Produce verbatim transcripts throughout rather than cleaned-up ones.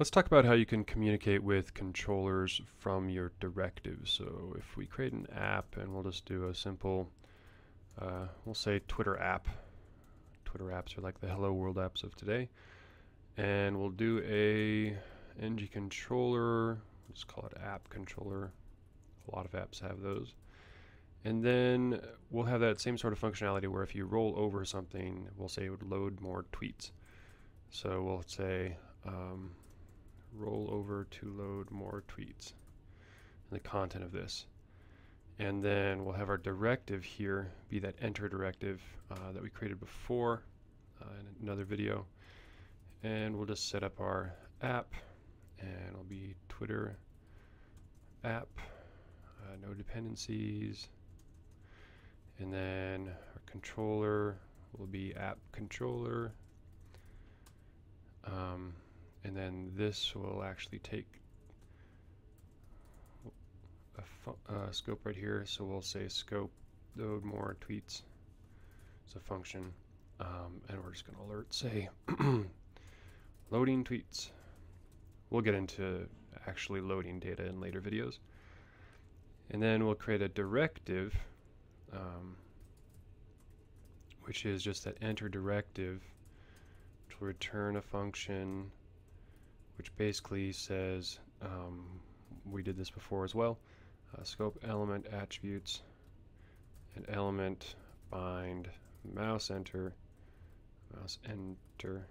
Let's talk about how you can communicate with controllers from your directives. So if we create an app, and we'll just do a simple, uh, we'll say Twitter app. Twitter apps are like the Hello World apps of today. And we'll do a ng controller, let's call it app controller. A lot of apps have those. And then we'll have that same sort of functionality where if you roll over something, we'll say it would load more tweets. So we'll say um, roll over to load more tweets, the content of this. And then we'll have our directive here be that enter directive uh, that we created before uh, in another video. And we'll just set up our app, and it'll be Twitter app, uh, no dependencies. And then our controller will be app controller. Um, and then this will actually take a uh, scope right here. So we'll say scope load more tweets. It's a function. Um, and we're just going to alert say loading tweets. We'll get into actually loading data in later videos. And then we'll create a directive, um, which is just that enter directive, which will return a function which basically says, um, we did this before as well, uh, scope element attributes, and element bind mouse enter, mouse enter,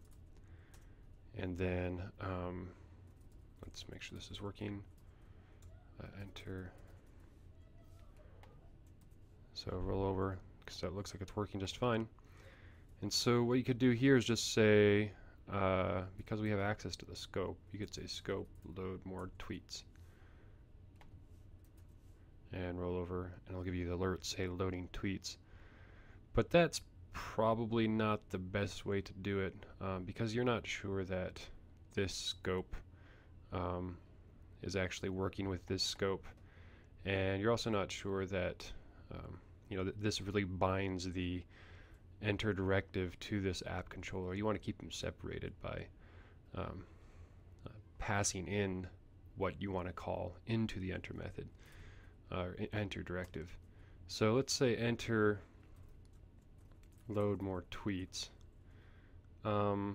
and then um, let's make sure this is working, uh, enter. So roll over, because that looks like it's working just fine. And so what you could do here is just say, uh, because we have access to the scope, you could say scope load more tweets. And roll over, and it'll give you the alert, say loading tweets. But that's probably not the best way to do it, um, because you're not sure that this scope um, is actually working with this scope. And you're also not sure that um, you know, th this really binds the enter directive to this app controller. You want to keep them separated by um, uh, passing in what you want to call into the enter method, uh, or enter directive. So let's say enter load more tweets. Um,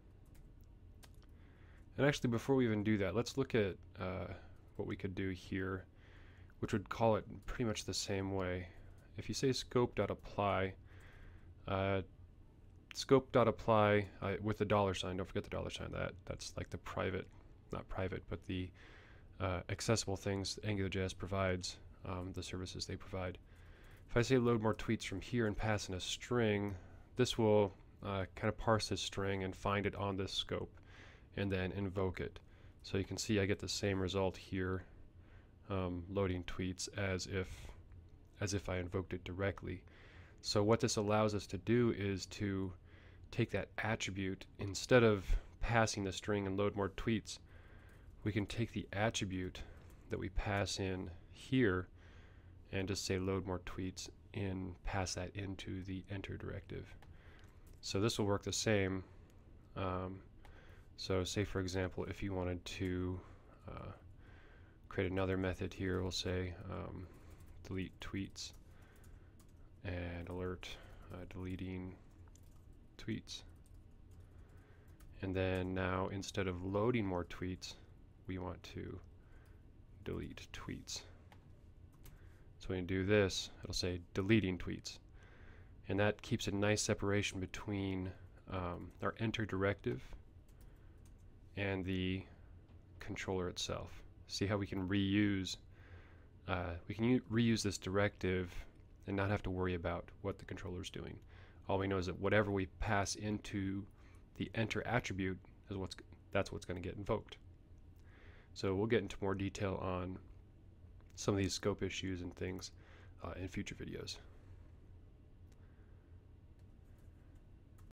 and actually, before we even do that, let's look at uh, what we could do here, which would call it pretty much the same way. If you say scope.apply, uh, scope.apply uh, with the dollar sign, don't forget the dollar sign, that that's like the private, not private, but the uh, accessible things AngularJS provides, um, the services they provide. If I say load more tweets from here and pass in a string, this will uh, kind of parse this string and find it on this scope and then invoke it. So you can see I get the same result here, um, loading tweets as if as if I invoked it directly. So what this allows us to do is to take that attribute, instead of passing the string and load more tweets, we can take the attribute that we pass in here and just say load more tweets and pass that into the enter directive. So this will work the same. Um, so say for example, if you wanted to uh, create another method here, we'll say um, delete tweets and alert uh, deleting tweets. And then now instead of loading more tweets, we want to delete tweets. So when you do this, it'll say deleting tweets. And that keeps a nice separation between um, our enter directive and the controller itself. See how we can reuse uh, we can reuse this directive and not have to worry about what the controller is doing. All we know is that whatever we pass into the enter attribute is what's that's what's going to get invoked. So we'll get into more detail on some of these scope issues and things uh, in future videos.